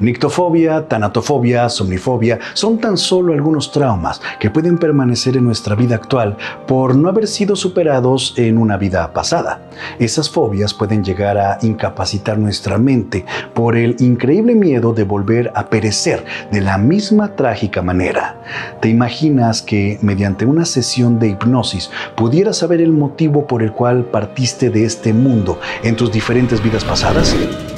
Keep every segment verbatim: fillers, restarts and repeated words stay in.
Nictofobia, tanatofobia, somnifobia son tan solo algunos traumas que pueden permanecer en nuestra vida actual por no haber sido superados en una vida pasada. Esas fobias pueden llegar a incapacitar nuestra mente por el increíble miedo de volver a perecer de la misma trágica manera. ¿Te imaginas que mediante una sesión de hipnosis pudieras saber el motivo por el cual partiste de este mundo en tus diferentes vidas pasadas?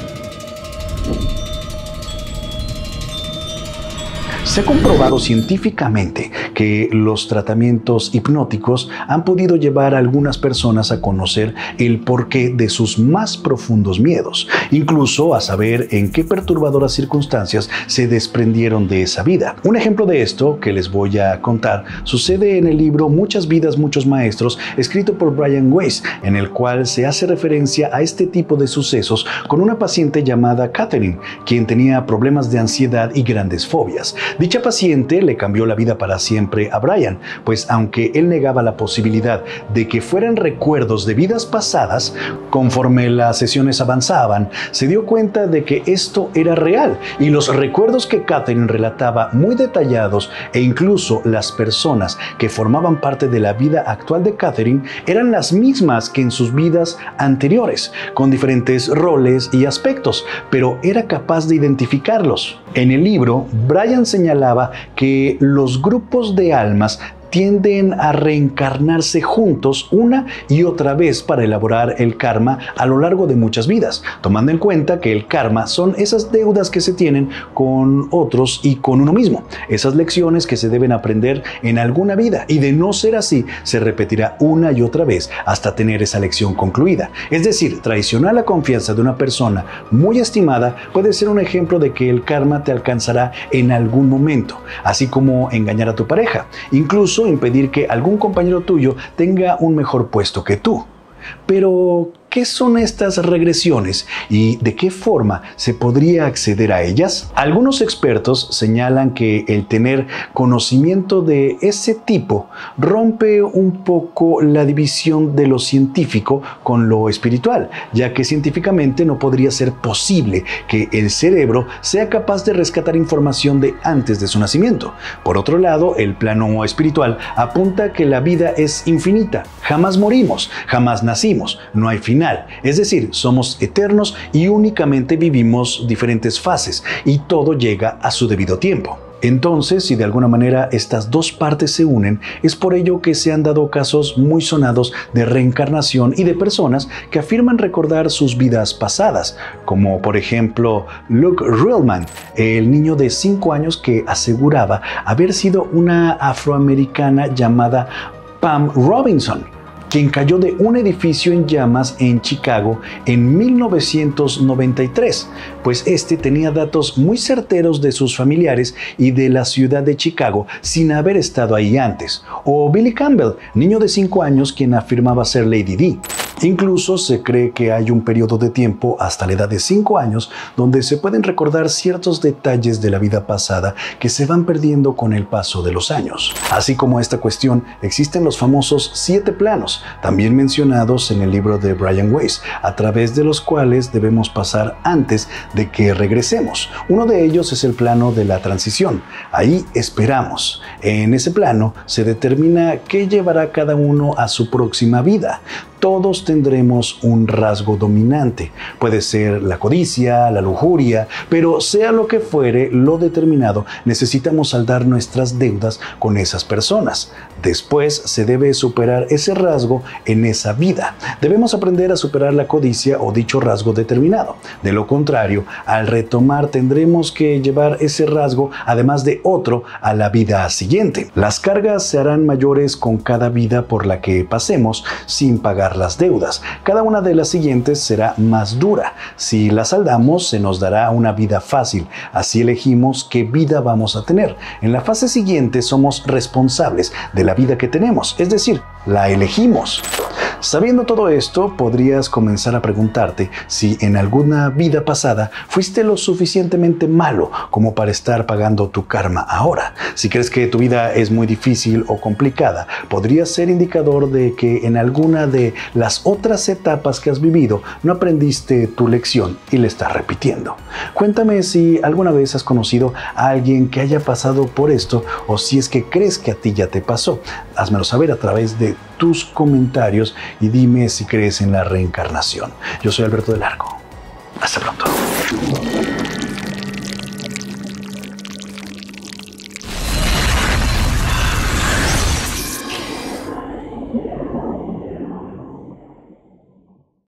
Se ha comprobado científicamente que los tratamientos hipnóticos han podido llevar a algunas personas a conocer el porqué de sus más profundos miedos, incluso a saber en qué perturbadoras circunstancias se desprendieron de esa vida. Un ejemplo de esto que les voy a contar sucede en el libro Muchas vidas, muchos maestros, escrito por Brian Weiss, en el cual se hace referencia a este tipo de sucesos con una paciente llamada Catherine, quien tenía problemas de ansiedad y grandes fobias. Dicha paciente le cambió la vida para siempre a Brian, pues aunque él negaba la posibilidad de que fueran recuerdos de vidas pasadas, conforme las sesiones avanzaban, se dio cuenta de que esto era real y los recuerdos que Catherine relataba muy detallados e incluso las personas que formaban parte de la vida actual de Catherine eran las mismas que en sus vidas anteriores, con diferentes roles y aspectos, pero era capaz de identificarlos. En el libro, Brian señalaba que los grupos de almas tienden a reencarnarse juntos una y otra vez para elaborar el karma a lo largo de muchas vidas, tomando en cuenta que el karma son esas deudas que se tienen con otros y con uno mismo, esas lecciones que se deben aprender en alguna vida, y de no ser así, se repetirá una y otra vez hasta tener esa lección concluida. Es decir, traicionar la confianza de una persona muy estimada puede ser un ejemplo de que el karma te alcanzará en algún momento, así como engañar a tu pareja, incluso impedir que algún compañero tuyo tenga un mejor puesto que tú. Pero, ¿qué son estas regresiones y de qué forma se podría acceder a ellas? Algunos expertos señalan que el tener conocimiento de ese tipo rompe un poco la división de lo científico con lo espiritual, ya que científicamente no podría ser posible que el cerebro sea capaz de rescatar información de antes de su nacimiento. Por otro lado, el plano espiritual apunta que la vida es infinita, jamás morimos, jamás nacimos, no hay final. Es decir, somos eternos y únicamente vivimos diferentes fases y todo llega a su debido tiempo. Entonces, si de alguna manera estas dos partes se unen, es por ello que se han dado casos muy sonados de reencarnación y de personas que afirman recordar sus vidas pasadas, como por ejemplo Luke Ruhlman, el niño de cinco años que aseguraba haber sido una afroamericana llamada Pam Robinson, quien cayó de un edificio en llamas en Chicago en mil novecientos noventa y tres, pues este tenía datos muy certeros de sus familiares y de la ciudad de Chicago sin haber estado ahí antes. O Billy Campbell, niño de cinco años quien afirmaba ser Lady Di. Incluso se cree que hay un periodo de tiempo hasta la edad de cinco años donde se pueden recordar ciertos detalles de la vida pasada que se van perdiendo con el paso de los años. Así como esta cuestión, existen los famosos siete planos, también mencionados en el libro de Brian Weiss, a través de los cuales debemos pasar antes de que regresemos. Uno de ellos es el plano de la transición. Ahí esperamos. En ese plano se determina qué llevará cada uno a su próxima vida. Todos tendremos un rasgo dominante. Puede ser la codicia, la lujuria, pero sea lo que fuere lo determinado, necesitamos saldar nuestras deudas con esas personas. Después se debe superar ese rasgo en esa vida. Debemos aprender a superar la codicia o dicho rasgo determinado. De lo contrario, al retomar tendremos que llevar ese rasgo, además de otro, a la vida siguiente. Las cargas se harán mayores con cada vida por la que pasemos sin pagar las deudas. Cada una de las siguientes será más dura. Si la saldamos, se nos dará una vida fácil. Así elegimos qué vida vamos a tener. En la fase siguiente somos responsables de la vida que tenemos, es decir, la elegimos. Sabiendo todo esto, podrías comenzar a preguntarte si en alguna vida pasada fuiste lo suficientemente malo como para estar pagando tu karma ahora. Si crees que tu vida es muy difícil o complicada, podría ser indicador de que en alguna de las otras etapas que has vivido no aprendiste tu lección y le estás repitiendo. Cuéntame si alguna vez has conocido a alguien que haya pasado por esto o si es que crees que a ti ya te pasó. Házmelo saber a través de tus comentarios y dime si crees en la reencarnación. Yo soy Alberto del Arco. Hasta pronto.